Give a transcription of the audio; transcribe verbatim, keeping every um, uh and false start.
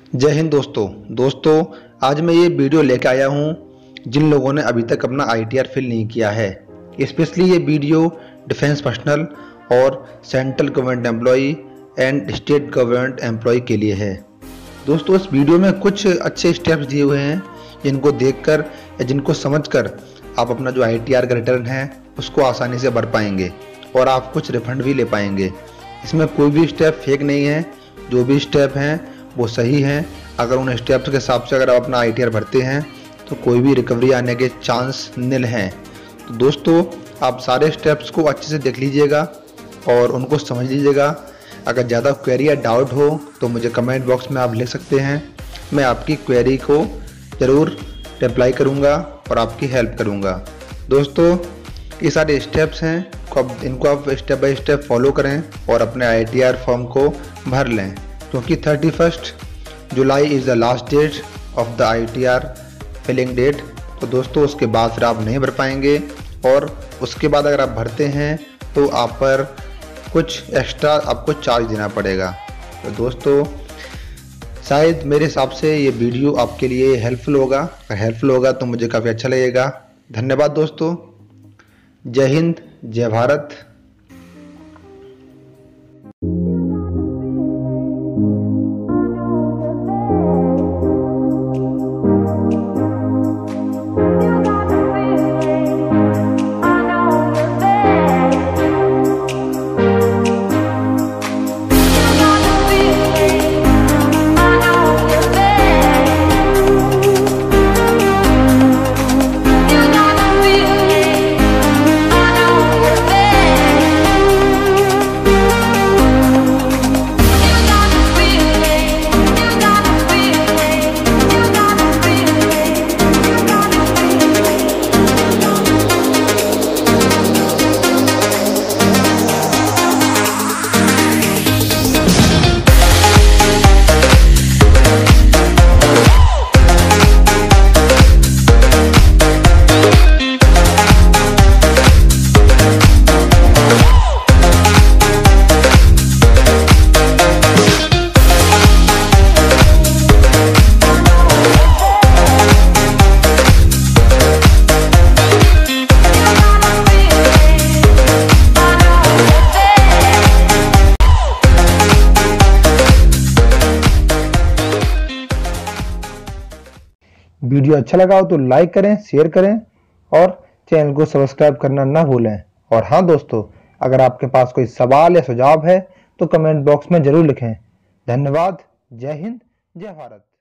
जय हिंद दोस्तों दोस्तों आज मैं ये वीडियो लेके आया हूँ जिन लोगों ने अभी तक अपना आई टी आर फिल नहीं किया है। स्पेशली ये वीडियो डिफेंस पर्सनल और central government employee and state government employee के लिए है। दोस्तों इस वीडियो में कुछ अच्छे स्टेप्स दिए हुए हैं जिनको देखकर या जिनको समझकर आप अपना जो आई टी आर का रिटर्न है उसको आसानी से भर पाएंगे और आप कुछ रिफंड भी ले पाएंगे। इसमें कोई भी स्टेप फेक नहीं है, जो भी स्टेप हैं वो सही हैं। अगर उन स्टेप्स के हिसाब से अगर आप अपना आई टी आर भरते हैं तो कोई भी रिकवरी आने के चांस निल हैं। तो दोस्तों आप सारे स्टेप्स को अच्छे से देख लीजिएगा और उनको समझ लीजिएगा। अगर ज़्यादा क्वेरी या डाउट हो तो मुझे कमेंट बॉक्स में आप लिख सकते हैं, मैं आपकी क्वेरी को ज़रूर रिप्लाई करूँगा और आपकी हेल्प करूँगा। दोस्तों ये सारे स्टेप्स हैं, इनको आप स्टेप बाय स्टेप फॉलो करें और अपने आई टी आर फॉर्म को भर लें, क्योंकि thirty first July is the last date of the I T R filling date. तो दोस्तों उसके बाद फिर आप नहीं भर पाएंगे और उसके बाद अगर आप भरते हैं तो आप पर कुछ एक्स्ट्रा आपको चार्ज देना पड़ेगा। तो दोस्तों शायद मेरे हिसाब से ये वीडियो आपके लिए हेल्पफुल होगा। अगर हेल्पफुल होगा तो मुझे काफ़ी अच्छा लगेगा। धन्यवाद दोस्तों। जय हिंद, जय भारत। वीडियो अच्छा लगा हो तो लाइक करें, शेयर करें और चैनल को सब्सक्राइब करना ना भूलें। और हाँ दोस्तों, अगर आपके पास कोई सवाल या सुझाव है तो कमेंट बॉक्स में ज़रूर लिखें। धन्यवाद। जय हिंद, जय भारत।